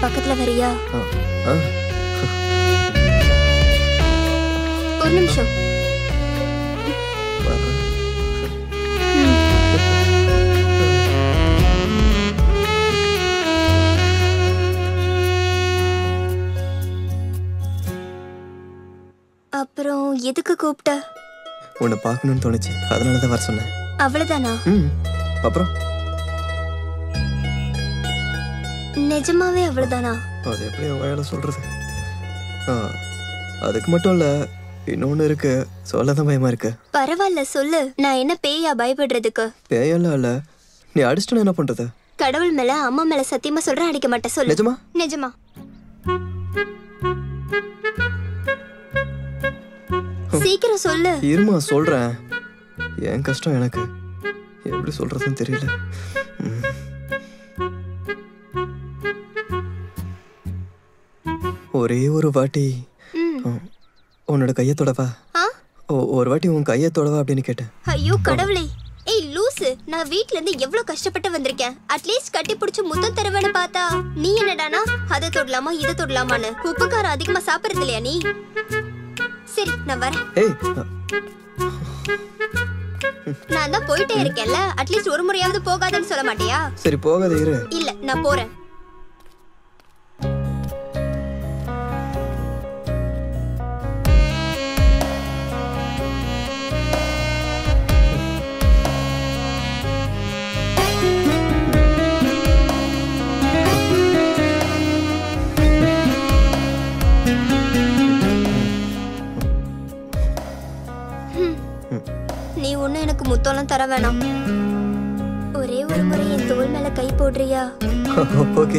பக்கத்துல வரியா? ஒரு நிமிஷம். அப்புறம் எதுக்கு கூப்பிட்ட? உன்னை பார்க்கணும்னு தோணுச்சு, அதனாலதான் வர சொன்னேன். அவ்வளவுதானா? அப்புறம் நிஜமாவே அவ்வளவுதானா? அது எப்படி வாயால சொல்றது? அதுக்கு மட்டும் இல்ல, இன்னொன்னு இருக்கு, சொல்லதான் பயமா இருக்கு. பரவாயில்ல சொல்லு. நான் என்ன பேயா பயப்படுறதுக்கு? பேயெல்லாம் இல்ல, நீ அடிச்சிட்டு என்ன பண்றது? கடவுள் மேல அம்மா மேல சத்தியமா சொல்றேன், அடிக்க மாட்டேன். சொல்லு. நிஜமா? நிஜமா. சீக்கிரம் சொல்லு. இருமா சொல்றேன். என் கஷ்டம் எனக்கு எப்படி சொல்றதுன்னு தெரியல. ஒரே ஒரு வாட்டி உன்னோட கையை தொடவா? ஒரு வாட்டி உன் கையை தொடவா அப்படின்னு கேட்டேன். ஐயோ கடவுளே. ஏய் லூசு, நான் வீட்ல இருந்து எவ்வளவு கஷ்டப்பட்டு வந்திருக்கேன். அட்லீஸ்ட் கட்டி பிடிச்சு முத்தம் தருவேன்னு பார்த்தா நீ என்னடானா அதை தொடலாமா இதை தொடலாமான்னு. உப்பு காரம் அதிகமா சாப்பிடுறது இல்லையா நீ? சரி நான் வரேன். நான் தான் போயிட்டே இருக்கேன்ல, அட்லீஸ்ட் ஒரு முறையாவது போகாதன்னு சொல்ல மாட்டியா? சரி போகாத இரு. இல்ல நான் போறேன். நீ ஒண்ணு எனக்கு முத்தம்லாம் தர வேணாம். ஒரே ஒரு முறை என் தோள் மேல கை போடுறியா? ஓகே.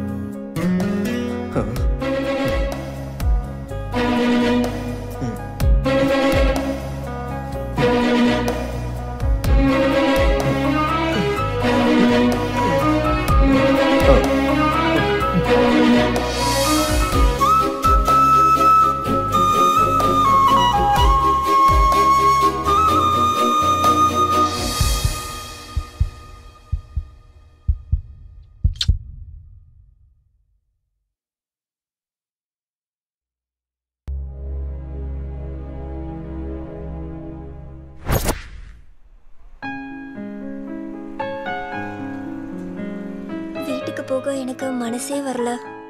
போக எனக்கு மனசே வரல.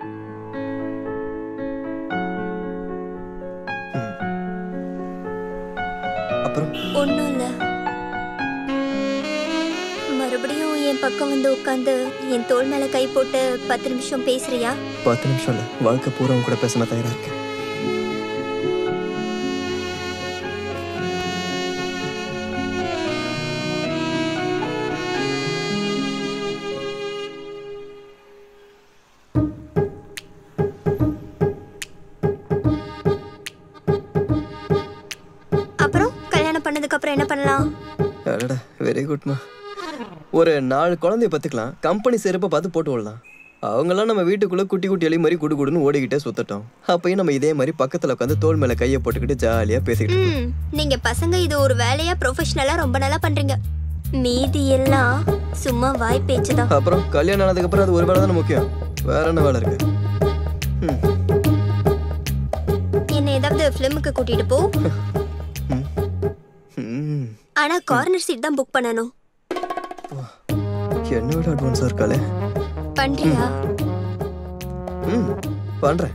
அப்புறம் ஒண்ணும் இல்ல. மறுபடியும் என் பக்கம் வந்து உட்கார்ந்து என் தோள் மேல கை போட்டு 10 நிமிஷம் பேசுறியா? 10 நிமிஷம் இல்ல, வாழ்க்கை பூரா கூட பேச தயாரா இருக்கேன். அப்புறம் என்ன பண்ணலாம்? அடடா வெரி குட்மா. ஒரு 4 குழந்தைய பத்துக்கலாம், கம்பெனி செருப்பை பார்த்து போட்டு விடலாம். அவங்கெல்லாம் நம்ம வீட்டுக்குள்ள குட்டி குட்டி எலி மாதிரி குடுகுடுன்னு ஓடிக்கிட்டே சுத்தட்டோம். அப்பயும் நம்ம இதே மாதிரி பக்கத்துல உட்காந்து தோள் மேல கையை போட்டுக்கிட்டு ஜாலியா பேசிக்கிட்டு இருக்கோம். நீங்க பசங்க இது ஒரு வேலையா ப்ரொஃபஷனலா ரொம்ப நல்லா பண்றீங்க. மீதி எல்லாம் சும்மா வாய் பேச்சுதான். அப்புறம் கல்யாணம் ஆனதுக்கு அப்புறம் அது ஒரு வேலை தானே முக்கியம், வேற என்ன வேலை இருக்கு? என்ன ஏதாவது ஃபிலிமுக்கு கூட்டிட்டு போ. ஆனா கார்னர் சீட் தான் புக் பண்ணனும். என்னோட அட்வான்ஸா இருக்காளே. பண்றியா? பண்றேன்.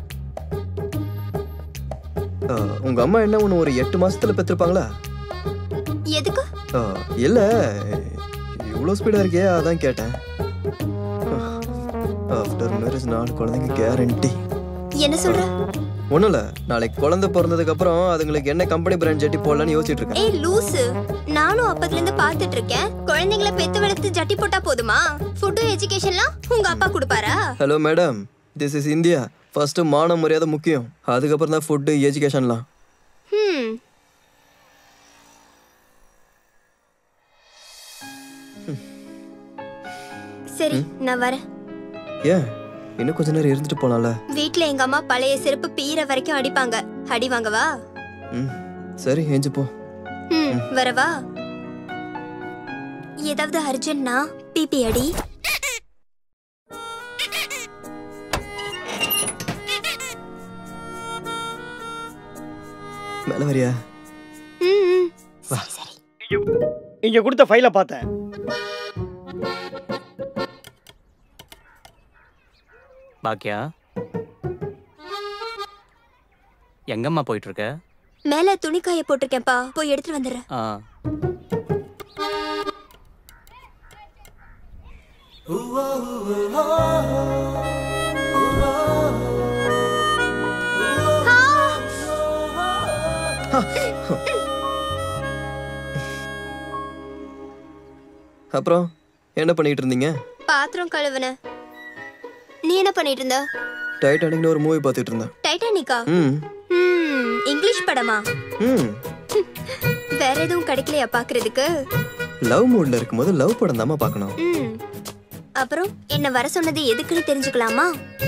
உங்க அம்மா என்ன ஒண்ணு ஒரு 8 மாசத்துல பெற்றிருப்பாங்களா? எதுக்கு? இல்ல இவ்வளவு ஸ்பீடா இருக்கே அதான் கேட்டேன். ஆஃப்டர் மேரேஜ் 4 குழந்தைங்க கேரண்டி. என்ன சொல்ற? ஒண்ணும் இல்ல, நாளைக்கு குழந்தை பிறந்ததுக்கு அப்புறம் அதுங்களுக்கு என்ன கம்பெனி பிராண்ட் ஜட்டி போடலாம்னு யோசிச்சுட்டு இருக்கேன். ஏய் லூசு, நானும் அப்பத்துல இருந்து பாத்துட்டு இருக்கேன். குழந்தைகளை பெத்து வளர்த்து ஜட்டி போட்டா போதுமா? ஃபுட் எஜுகேஷன்லாம் உங்க அப்பா கொடுப்பாரா? Hello madam, this is India. First மான மரியாதை முக்கியம், அதுக்கப்புறம் தான் ஃபுட் எஜுகேஷன்லாம். சரி நான் வரேன். ஏன் இன்னும் கொஞ்ச நேரம் இருந்துட்டு போலாம்ல? வீட்ல எங்க அம்மா பழைய செருப்பு பீற வரைக்கும் அடிப்பாங்க. அடி வாங்கவா? சரி ஏஞ்சு போ. வரவா? ஏதாவது அர்ஜென்ட்னா பிபி அடி. மேல வரியா? சரி. இங்க கொடுத்த ஃபைல பார்த்தேன். பாக்கியா, எங்கம்மா போயிட்டு இருக்க? மேல துணிக்காய போட்டிருக்கேன்ப்பா, போய் எடுத்துட்டு வந்துடுறேன். அப்புறம் என்ன பண்ணிட்டு இருந்தீங்க? பாத்திரம் கழுவுன. நீ என்ன பண்ணிட்டு இருந்த? டைட்டானிக்னு ஒரு மூவி பார்த்துட்டு இருந்தேன். டைட்டானிக்கா? இங்கிலீஷ் படமா? வேற எதுவும் கிடைக்கலையா பாக்குறதுக்கு? லவ் மூட்ல இருக்கும்போது லவ் படம் தாமா பார்க்கணும். அப்புறம் என்ன வர சொன்னது எதுக்குன்னு தெரிஞ்சுக்கலாமா?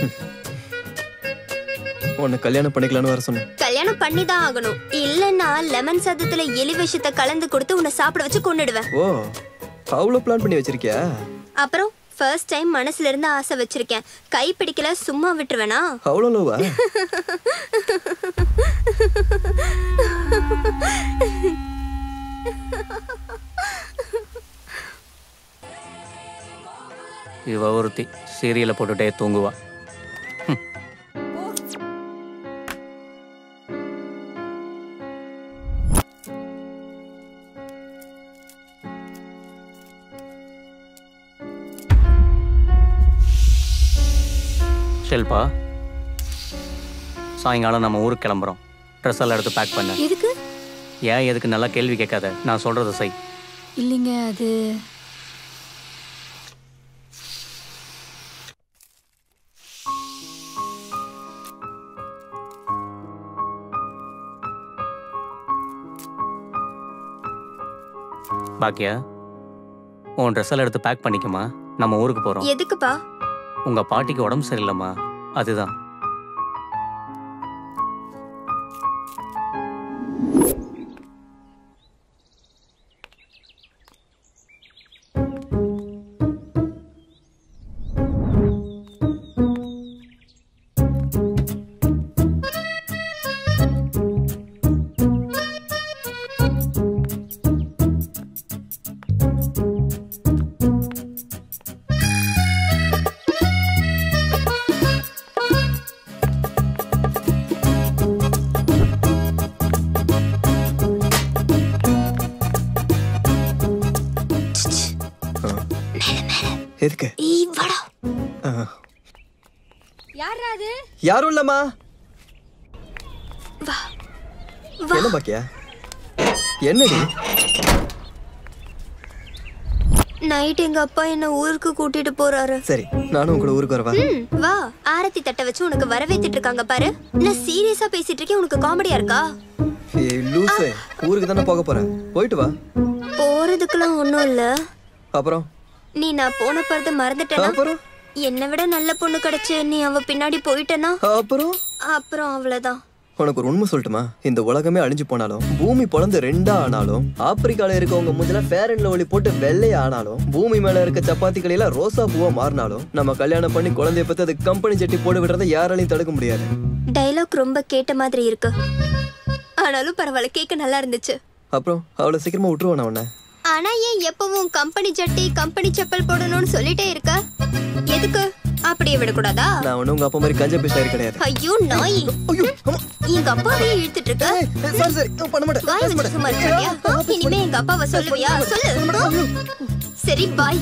உன்னை கல்யாணம் பண்ணிக்கலாம்னு வர சொன்னேன். கல்யாணம் பண்ணி தான் ஆகணும். இல்லன்னா லெமன் சாதத்துல எலி விஷத்தை கலந்து கொடுத்து உன்னை சாப்பிட வச்சு கொன்னுடுவேன். ஓ, அவ்வளோ பிளான் பண்ணி வச்சிருக்கியா? அப்புறம் ஃபர்ஸ்ட் டைம் மனசுல இருந்து ஆசை வச்சிருக்கேன். கை பிடிக்கல சும்மா விட்டுருவேனா? அவ்வளோ லவ்வா? இவ ஒருத்தி சீரியலை போட்டுட்டே தூங்குவா. ஷெல்பா, சாயங்காலம் நம்ம ஊருக்கு கிளம்புறோம். ட்ரெஸ் எல்லாம் எடுத்து பேக் பண்ண. எதுக்கு? ஏன் எதுக்கு? நல்லா கேள்வி கேட்காத, நான் சொல்றத செய். இல்லைங்க, அது பாக்கியா, உன் ட்ரெஸ் எல்லாம் எடுத்து பேக் பண்ணிக்கமா, நம்ம ஊருக்கு போறோம். எதுக்குப்பா? உங்க பாட்டிக்கு உடம்பு சரியில்லைம்மா, அதுதான். எதுக்கு? யாரும் இல்லம்மா. என்ன பாக்கியா? என்னடி? நைட் எங்க அப்பா என்ன ஊருக்கு கூட்டிட்டு போறாரு. சரி, நானும் கூட ஊருக்கு வரவா? வா, ஆரத்தி தட்ட வச்சு உனக்கு வரவேத்திட்டு இருக்காங்க பாரு. நான் சீரியஸா பேசிட்டு இருக்கேன், உனக்கு காமெடியா இருக்கா? ஏய் லூசே, ஊருக்கு தானே போக போறேன், போயிட்டு வா. போறதுக்குலாம் ஒண்ணும் இல்ல. அப்புறம் நீ நான் போன பறத மறந்துட்டேனா? அப்புறம் என்னை விட நல்ல பொண்ணு கிடைச்சு நீ அவ பின்னாடி போயிட்டனா? அப்புறம் அவ்வளவுதான். உனக்கு ஒரு உண்மை சொல்லட்டுமா? இந்த உலகமே அழிஞ்சு போனாலும், பூமி பொழந்து ரெண்டா ஆனாலும், ஆப்பிரிக்கால இருக்கவங்க முதல்ல ஃபேர் அண்ட் லவ்லி போட்டு வெள்ளையா ஆனாலும், பூமி மேல இருக்க சப்பாத்தி கடையில ரோசா பூவா மாறினாலும், நம்ம கல்யாணம் பண்ணி குழந்தைய பத்தி அது கம்பெனி சட்டி போட்டு விடுறதை யாராலையும் தடுக்க முடியாது. டைலாக் ரொம்ப கேட்ட மாதிரி இருக்கு, ஆனாலும் பரவாயில்ல, கேட்க நல்லா இருந்துச்சு. அப்புறம் அவ்வளவு சீக்கிரமா விட்டுருவானா உன்னை? ஆனா ஏன் எப்பவும் கம்பெனி ஜட்டி கம்பெனி செப்பல் போடணும்னு சொல்லிட்டே இருக்க? எதுக்கு? அப்படியே விடக்கூடாதா? நான் ஒண்ணு உங்க அப்பா மாதிரி கஞ்ச பிஸ்டாரி கிடையாது. ஐயோ நாய், எங்க அப்பாவே இழுத்துட்டு இருக்க. வாய் வச்சு சும்மா இருக்கியா? இனிமே எங்க அப்பாவை சொல்லுவியா? சொல்லு. சரி பாய்.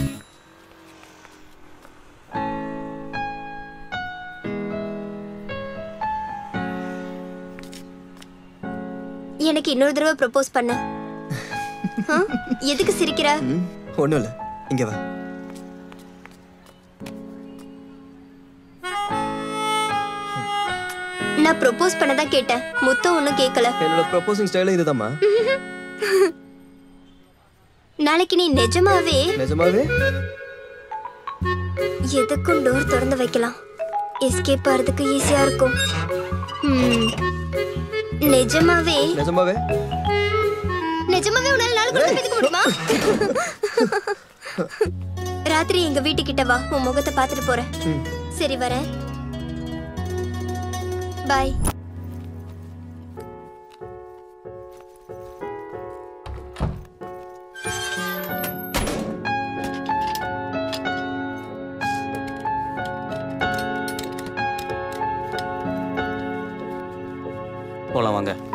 எனக்கு இன்னொரு தடவை ப்ரப்போஸ் பண்ண. எதுக்கு சிரிக்கிற? ஒண்ணும் இல்ல, இங்க வா. நான் ப்ரப்போஸ் பண்ணதா கேட்டேன், முத்தம் ஒண்ணும் கேட்கல. என்னோட ப்ரப்போசிங் ஸ்டைல் இதுதாம்மா. நாளைக்கு நீ நிஜமாவே எதுக்கும் டோர் திறந்து வைக்கலாம், எஸ்கேப் ஆறதுக்கு ஈஸியா இருக்கும். நிஜமாவே உன்னால நாலு குழந்தை பெத்துக்க முடியுமா? ராத்திரி எங்க வீட்டுக்கிட்ட வா, உன் முகத்தை பார்த்துட்டு போறேன். சரி வரேன், பாய். போலாம் வாங்க.